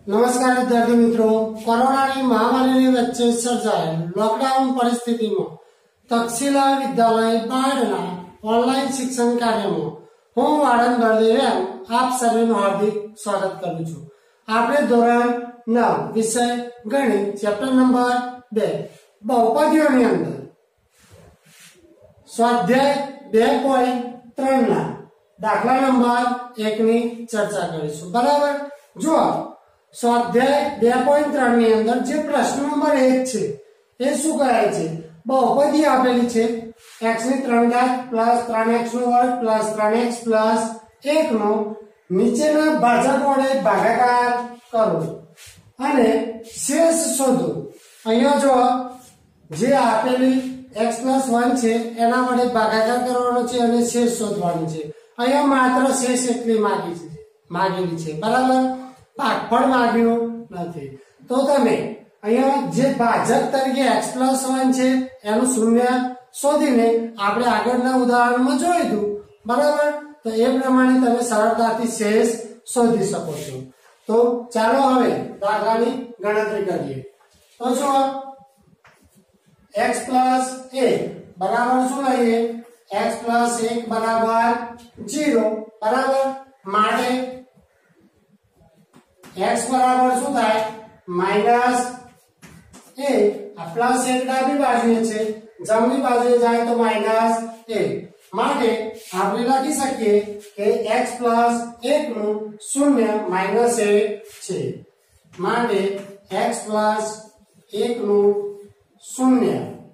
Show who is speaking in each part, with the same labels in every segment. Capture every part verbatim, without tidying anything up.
Speaker 1: नमस्कार विद्यार्थी मित्रों, कोरोना महामारी वच्चे सर्जाये लॉकडाउन परिस्थिति में तक्षशिला विद्यालय बाढ़ना ऑनलाइन शिक्षण कार्य में हूँ वाणंद बलदेव आप सभी हार्दिक स्वागत करूँ छू। आपणे धोरण नौ विषय गणित चैप्टर नंबर बे बहुपदीओं नी अंदर स्वाध्याय बे पॉइंट त्रण ना दाखला नंबर एक नी चर्चा करीशुं। बराबर जो स्वाध्याय बे पॉइंट त्रण नी अंदर जे प्रश्न नंबर एक छे ए शुं कराय छे, बहुपदी आपेली छे x ની ત્રણ ઘાત પ્લસ ત્રણ x નો વર્ગ પ્લસ ત્રણ x પ્લસ એક નો નીચેના ભાજક વડે ભાગાકાર કરો અને શેષ શોધો। અહીંયા જો જે આપેલી x પ્લસ वन છે એના વડે ભાગાકાર કરવાનો છે અને શેષ શોધવાનું છે। અહીંયા માત્ર શેષ એટલી માંગી છે માંગેલી છે, બરાબર। ભાગફળ માંગ્યું નથી। તો તમે અહીંયા જે ભાજક તરીકે x પ્લસ वन છે એનું શૂન્ય શોધીને આપણે આગળના ઉદાહરણમાં જોઈશું, બરાબર। તો એ પ્રમાણે તમે સરળતાથી શેષ શોધી શકો છો। તો ચાલો હવે દાખલાની ગણતરી કરીએ। તો જો x પ્લસ एक બરાબર શું લઈએ, x પ્લસ एक બરાબર जीरो, બરાબર। માટે x बराबर शू थाय माइनस एक, आ प्लस एक डाबी बाजुए छे, जमनी बाजुए जाए तो माइनस एक। माटे आपणे लखी सकीए के x प्लस एक नु शून्य माइनस एक छे। माटे x प्लस एक नु शून्य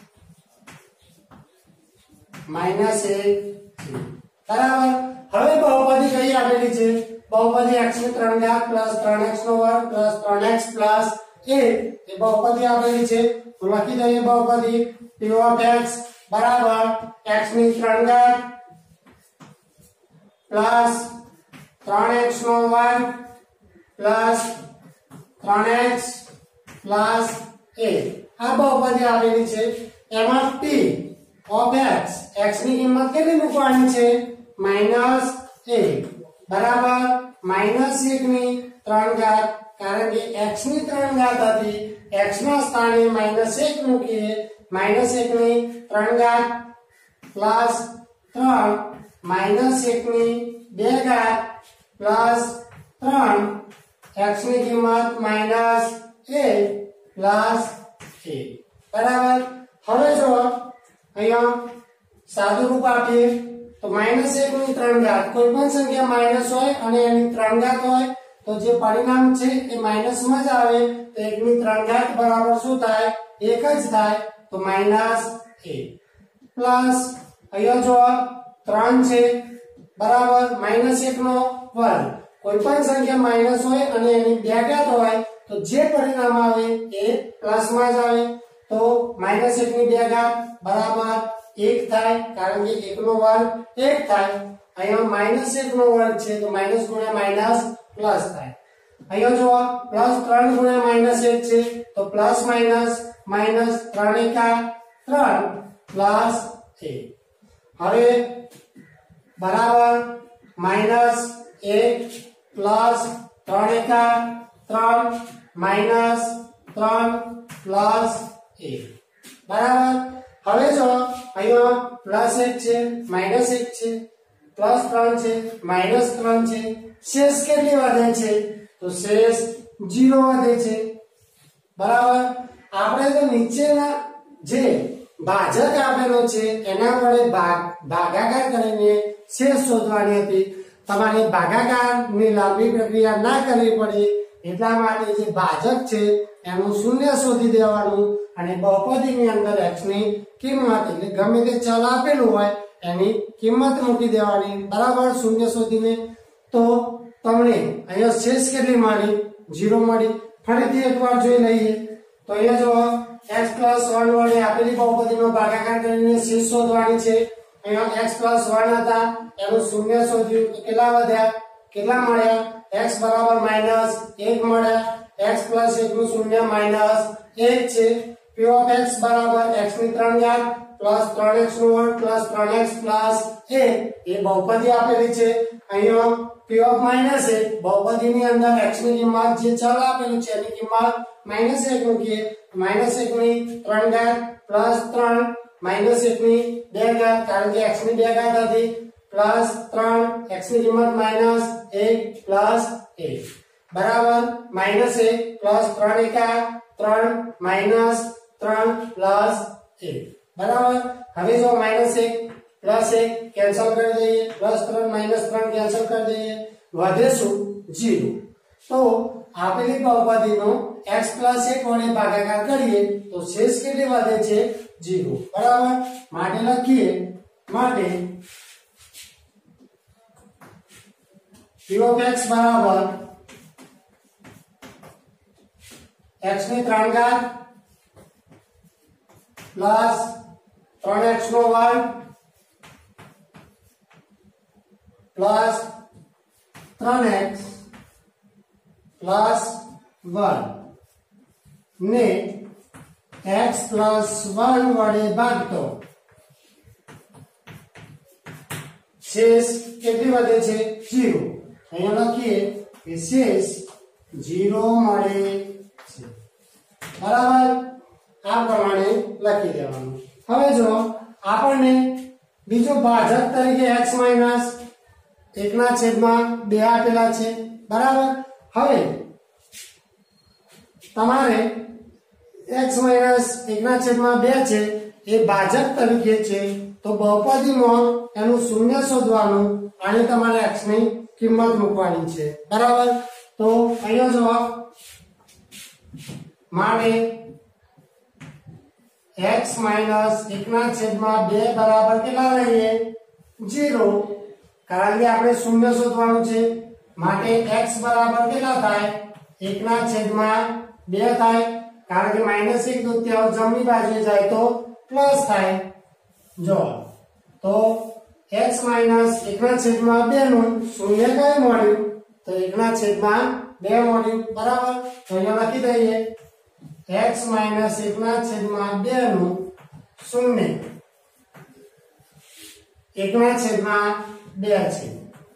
Speaker 1: माइनस एक छे, बराबर। हवे बहुपदी कई आपेली छे, बहुपदी x ની ત્રણ ઘાત પ્લસ ત્રણ x નો વર્ગ પ્લસ ત્રણ x પ્લસ एक એ बहुपदी આપેલી છે। તો લખી દઈએ बहुपदी p of x બરાબર x ની ત્રણ ઘાત પ્લસ ત્રણ x નો વર્ગ પ્લસ ત્રણ x પ્લસ एक આ बहुपदी આપેલી છે। એમાં p of x x ની કિંમત કેટલી મૂકવાની છે, માઈનસ एक, बराबर। माइनस एक नी त्रण घात, कारण के x नी त्रण घात थी, x ना स्थाने माइनस एक मूकीए, माइनस एक नी त्रण घात प्लस त्रण माइनस एक नी बे घात प्लस त्रण x नी किंमत माइनस एक प्लस एक, बराबर। हवे जो अहींया सादुं रूप आपीए तो माइनस एक नी त्रण घात कोई पण संख्या माइनस होय अने एनी त्रण घात होय तो जे परिणाम छे ए माइनस में ज आवे। तो एक नी त्रण घात बराबर शुं थाय, एक ज थाय, तो माइनस एक प्लस अहींया जो त्रण छे बराबर माइनस एक नो वर्ग कोई पण संख्या माइनस होय अने एनी बे घात होय तो जे परिणाम आवे ए प्लस में ज आवे। तो माइनस एक नी बे घात बराबर एक थाय, कारण के एक नो वर्ग एक थाय। अहींया माइनस एक नो वर्ग छे तो माइनस गुण્યા माइनस प्लस थाय। अहींया जो प्लस त्रण गुण્યા माइनस एक छे तो प्लस माइनस माइनस त्रण एका त्रण प्लस एक। हवे बराबर माइनस एक प्लस त्रण एका त्रण माइनस त्रण प्लस एक, बराबर। हवे जो अहींया प्लस एक छे माइनस एक छे प्लस त्रण छे माइनस त्रण छे, शेष केटली वधे छे तो शेष जीरो वधे छे, बराबर। आपणे तो नीचेना जे भाजक आपेलो छे एना वडे भाग भागाकार करीने शेष शोधवानी हती। तमारे भागाकारनी लांबी प्रक्रिया ना करवी पड़े એટલા માટે જે ભાજક છે એનું શૂન્ય શોધી દેવાનું અને બહુપદીની અંદર x ની કિંમત એટલે ગમે તે ચલ આપેલું હોય એની કિંમત મૂકી દેવાની, બરાબર। શૂન્ય શોધીને તો તમને અહીંયા શેષ કેટલી મળી, जीरो મળી। ફરીથી એકવાર જોઈ લઈએ તો અહીંયા જો x પ્લસ वन વડે આપેલી બહુપદીનો ભાગાકાર કરીને શેષ શોધવાની છે। અહીંયા x પ્લસ वन હતા એનું શૂન્ય શોધ્યું તો કેટલા વધ્યા, કેટલા મળ્યા, x बराबर माइनस एक મળ્યા, x प्लस एक નું શૂન્ય माइनस एक છે। p of x बराबर x ની ત્રણ ઘાત પ્લસ ત્રણ એક્સ નો વર્ગ પ્લસ ત્રણ એક્સ પ્લસ એક એ બહુપદી આપેલી છે. અહીંયા p ઓફ માઈનસ એક બહુપદીની અંદર x ની કિંમત જે ચલ આપેલું છે એની કિંમત માઈનસ એક મૂકીએ. માઈનસ એક ની ત્રણ ઘાત પ્લસ ત્રણ માઈનસ એક ની બે ઘાત કારણ કે x ની બે ઘાત હતી પ્લસ ત્રણ x ની કિંમત માઈનસ એક પ્લસ એક બરાબર માઈનસ એક પ્લસ ત્રણ એકા ત્રણ માઈનસ ત્રણ પ્લસ એક બરાબર. હવે જો માઈનસ એક પ્લસ એક કેન્સલ કરી દઈએ પ્લસ ત્રણ માઈનસ ત્રણ કેન્સલ કરી દઈએ વધે શું ઝીરો. તો આપેલી બહુપદીનો x પ્લસ એક વડે ભાગાકાર કરીએ તો શેષ કેટલી વધે છે ઝીરો બરાબર. માટે લખીએ માટે p of x બરાબર x ની ત્રણ ઘાત પ્લસ ત્રણ એક્સ નો વર્ગ પ્લસ ત્રણ એક્સ પ્લસ વન ને x પ્લસ વન વડે ભાગતો શેષ કેટલી વધે છે ઝીરો. અહીંયા લખીએ કે શેષ ઝીરો મળે છે બરાબર. આ પ્રમાણે લખી દેવાનું. હવે જો આપણને બીજો ભાજક તરીકે x માઈનસ એક ના છેદમાં બે આપેલા છે બરાબર. હવે તમારે x માઈનસ એક ના છેદમાં બે છે એ ભાજક તરીકે છે તો બહુપદીમાં એનું શૂન્ય શોધવાનું અને તમારે x ની કિંમત મૂકવાની છે બરાબર. તો અહીંયા જવાબ માટે x માઈનસ એક ના છેદમાં બે બરાબર કેટલા લઈએ ઝીરો કારણ કે આપણે શૂન્ય શોધવાનું છે. માટે x બરાબર કેટલા થાય એક ના છેદમાં બે થાય કારણ કે માઈનસ એક દૂત્યાંશ જમણી બાજુએ જાય તો પ્લસ થાય. જો તો x માઈનસ એક ના છેદમાં બે નું શૂન્ય કઈ મળ્યું તો એક ના છેદમાં બે મળ્યું બરાબર. તો અહીંયા લખી દઈએ x માઈનસ એક ના છેદમાં બે નું શૂન્ય એક ના છેદમાં બે છે.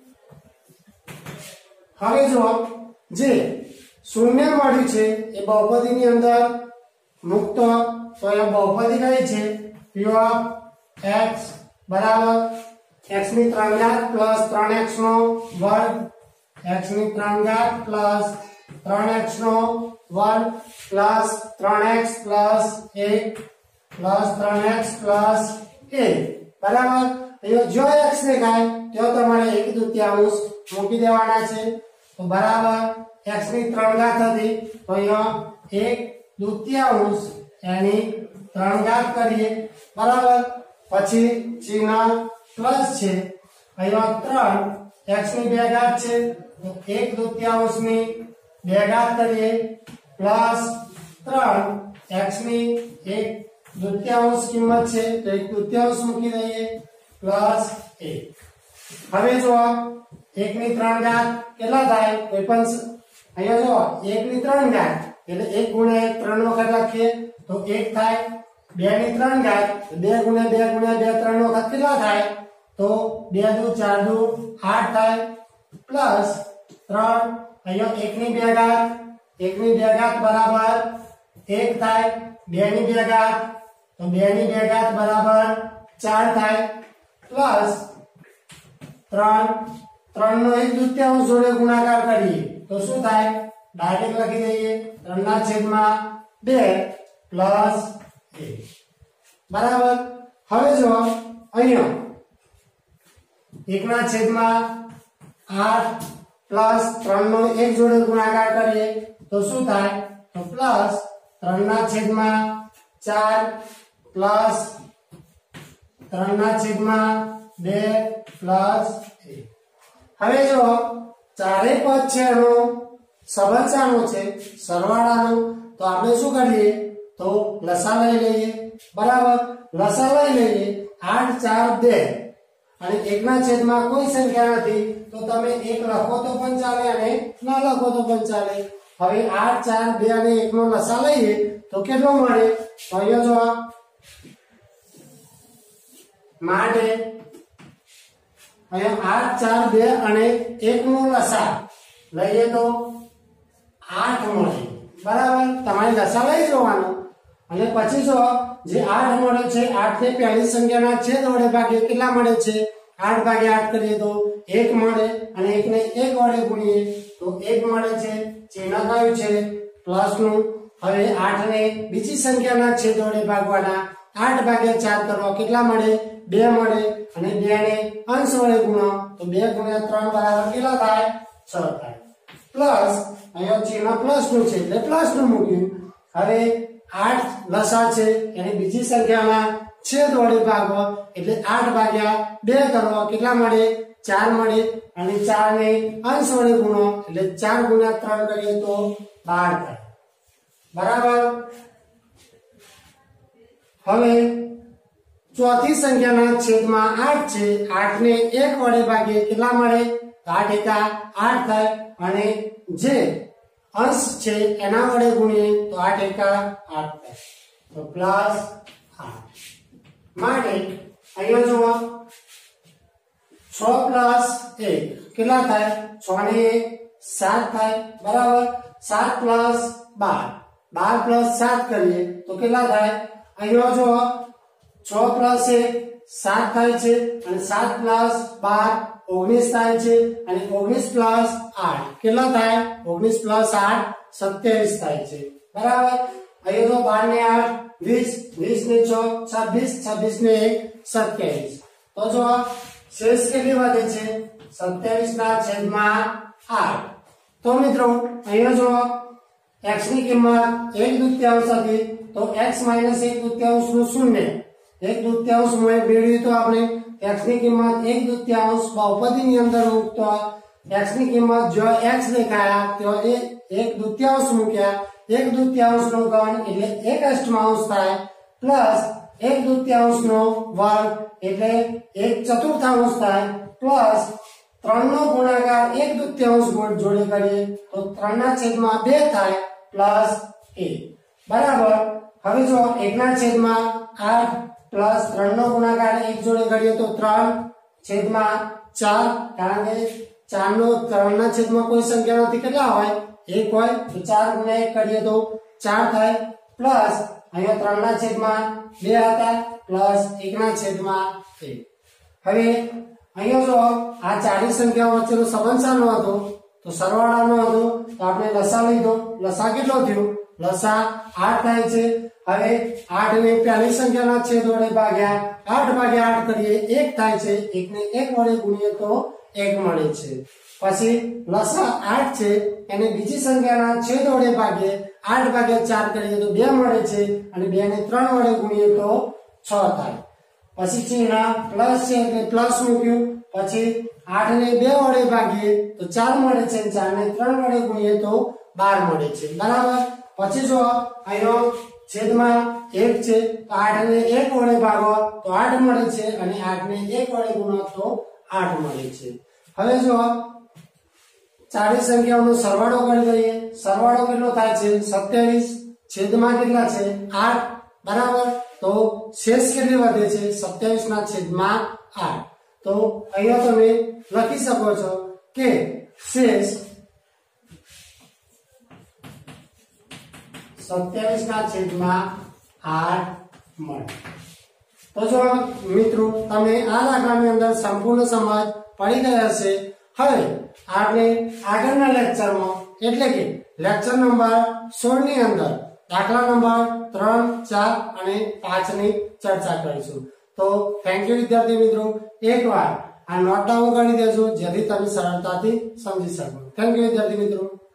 Speaker 1: હવે જો જે શૂન્ય મળ્યું છે એ બહુપદીની અંદર મુક્ત તો એ બહુપદી કઈ છે p of x બરાબર x ની ત્રણ ઘાત પ્લસ ત્રણ એક્સ નો વર્ગ x ની ત્રણ ઘાત પ્લસ ત્રણ એક્સ નો વર્ગ પ્લસ ત્રણ એક્સ પ્લસ એક પ્લસ ત્રણ એક્સ પ્લસ એક બરાબર. જો x ને કાય તો તમારે એક દૂત્યાંશ મૂકી દેવાના છે તો બરાબર x ની ત્રણ ઘાત હતી તો અહીંયા એક દૂત્યાંશ એની ત્રણ ઘાત કરીએ બરાબર. પછી ચિહ્ન પ્લસ છે અહીંયા ત્રણ x ની બે ઘાત છે તો એક દૂત્યાંશ ની બે ઘાત કરીએ પ્લસ ત્રણ x ની એક દૂત્યાંશ કિંમત છે તો એક દૂત્યાંશ મૂકી દઈએ પ્લસ એક. હવે જો એક ની ત્રણ ઘાત કેટલા થાય કોઈ પણ અહીંયા જો એક ની ત્રણ ઘાત એટલે એક ગુણ્યા એક ત્રણ વખત લખીએ તો એક થાય. બે ની ત્રણ ઘાત બે ગુણ્યા બે ગુણ્યા બે ત્રણ વખત કેટલા થાય તો બે દુ ચાર દુ આઠ થાય પ્લસ ત્રણ અહીંયા એક ની બે ઘાત એક ની બે ઘાત બરાબર એક થાય. બે ની બે ઘાત તો બે ની બે ઘાત બરાબર ચાર થાય પ્લસ ત્રણ ત્રણ નો એક દૂત્યાંશ જોડે ગુણાકાર કરીએ તો શું થાય ડાયરેક્ટ લખી દઈએ ત્રણ ના છેદમાં બે પ્લસ એક બરાબર. હવે જો અહીંયા એક ના છેદમાં આઠ પ્લસ ત્રણ નો એક જોડે ગુણાકાર કરીએ તો શું થાય તો પ્લસ ત્રણ ના છેદમાં ચાર પ્લસ ત્રણ ના છેદમાં બે પ્લસ એક. હવે જો ચારે પદ છે એનો સંબંધ શાનો છે સરવાળાનો તો આપણે શું કરીએ તો લસા લઈ લઈએ બરાબર. લસા લઈ લઈએ આઠ ચાર બે અને એક ના છેદમાં કોઈ સંખ્યા નથી તો તમે એક લખો તો પણ ચાલે અને ન લખો તો પણ ચાલે. હવે આઠ ચાર બે અને એક નો લસા લઈએ તો કેટલો મળે તો અહીંયા જો માટે અહીંયા આઠ ચાર બે અને એક નો લસા લઈએ તો આઠ મળે બરાબર તમારે લસા લઈ જવાનો અને પછી જો જે આઠ મળે છે આઠ ને પહેલી સંખ્યાના છેદ વડે ભાગીએ કેટલા મળે છે આઠ ભાગ્યા આઠ કરીએ તો એક મળે અને એક ને એક વડે ગુણીએ તો એક મળે છે ચિહ્ન કયું છે પ્લસ નું હવે આઠ ને બીજી સંખ્યાના છેદ વડે ભાગવાના આઠ ભાગ્યા ચાર કરવા કેટલા મળે બે મળે અને બે ને અંશ વડે ગુણો તો બે ગુણ્યા ત્રણ બરાબર કેટલા થાય છ થાય પ્લસ અહીંયા ચિહ્ન પ્લસ નું છે એટલે પ્લસ નું મૂક્યું હવે આઠ લસા છે એને બીજી સંખ્યાના છેદ વડે ભાગો એટલે આઠ ભાગ્યા બે કરો કેટલા મળે ચાર મળે અને ચાર ને અંશ વડે ગુણો એટલે ચાર ગુણ્યા ત્રણ કરીએ તો બાર થાય બરાબર હવે ચોથી સંખ્યાના છેદમાં આઠ છે આઠ ને એક વડે ભાગીએ કેટલા મળે આઠ એકા આઠ થાય અને જે અંશ છે એના વડે ગુણીએ તો આઠ એકા આઠ થાય તો પ્લસ આઠ માટે અહીંયા જુઓ છ પ્લસ એક કેટલા થાય છ ને સાત થાય બરાબર સાત પ્લસ બાર બાર પ્લસ સાત કરીએ તો કેટલા થાય અહીંયા જુઓ છ પ્લસ એક સાત થાય છે અને સાત પ્લસ બાર ઓગણીસ થાય છે અને ઓગણીસ પ્લસ આઠ કેટલા થાય ઓગણીસ પ્લસ આઠ સત્યાવીસ થાય છે બરાબર અહીંયા તો બાર ને આઠ વીસ વીસ ને છ છવ્વીસ છવ્વીસ ને એક સત્યાવીસ તો જો શેષ કેટલી વધે છે સત્યાવીસ ના છેદમાં આઠ તો મિત્રો અહીંયા જો x ની કિંમત એક દૂતીયાંશ હતી તો x માઈનસ એક દૂતીયાંશ નું શૂન્ય એક દૂતીયાંશ માં મેળવ્યું તો આપણે x ની કિંમત એક દૂતીયાંશ બહુપદીની અંદર મૂકતો x ની કિંમત જો x દેખાયા તો એ એક દૂતીયાંશ મૂક્યા એક દૂતીયાંશ નો ઘન એટલે એક અષ્ટમાંશ થાય પ્લસ એક દૂતીયાંશ નો વર્ગ એટલે એક ચતુર્થાંશ થાય પ્લસ ત્રણ નો ગુણાકાર એક દૂતીયાંશ જોડે કરીએ તો ત્રણ ના છેદમાં બે થાય પ્લસ એક બરાબર હવે જો એક ના છેદમાં આઠ પ્લસ ત્રણ નો ગુણાકાર એક જોડે કરીએ તો ત્રણ છેદમાં ચાર કારણ કે ચાર નો ત્રણ ના છેદમાં કોઈ સંખ્યા નથી કેટલા હોય એક હોય તો ચાર ગુણ્યા એક કરીએ તો ચાર થાય પ્લસ અહીંયા ત્રણ ના છેદમાં બે હતા પ્લસ એક ના છેદમાં એક હવે અહીંયા જો આ ચારની સંખ્યાઓ વચ્ચેનો સંબંધ શાનો હતો તો સરવાળાનો હતો તો આપણે લસા લીધો લસા કેટલો થયો લસા આઠ થાય છે હવે આઠ ને પહેલી સંખ્યાના છેદ વડે ભાગ્યા આઠ ભાગ્યા આઠ કરીએ એક થાય છે એક ને એક વડે ગુણીએ તો એક મળે છે પછી લસા આઠ છે એને બીજી સંખ્યાના છેદ વડે ભાગીએ આઠ ભાગ્યા ચાર કરીએ તો બે મળે છે અને બે ને ત્રણ વડે ગુણીએ તો છ થાય પછી ચિહ્ન પ્લસ છે એટલે પ્લસ મૂક્યું પછી આઠ ને બે વડે ભાગીએ તો ચાર મળે છે ચાર ને ત્રણ વડે ગુણીએ તો બાર મળે છે બરાબર પછી જો અહીંનો છેદમાં એક છે તો આઠ ને એક વડે ભાગો તો આઠ મળે છે અને આઠ ને એક વડે ગુણો તો આઠ મળે છે હવે જો ચારે સંખ્યાઓનો સરવાળો કરી દઈએ સરવાળો કેટલો થાય છે સત્યાવીસ છેદમાં કેટલા છે આઠ બરાબર તો શેષ કેટલી વધે છે સત્યાવીસ ના છેદમાં આઠ તો અહીંયા તમે લખી શકો છો કે શેષ સત્યાવીસ ના છેદમાં આઠ મળે તો જો મિત્રો તમે આ દાખલાની અંદર સંપૂર્ણ સમજ પડી ગયા હશે હવે આપણે આગળના લેક્ચરમાં એટલે કે લેક્ચર નંબર સોળ ની અંદર દાખલા નંબર ત્રણ ચાર અને પાંચ ની ચર્ચા કરીશું તો થેન્ક યુ વિદ્યાર્થી મિત્રો એકવાર આ નોટ ડાઉન કરી દેજો જેથી તમે સરળતાથી સમજી શકો થેન્ક યુ વિદ્યાર્થી મિત્રો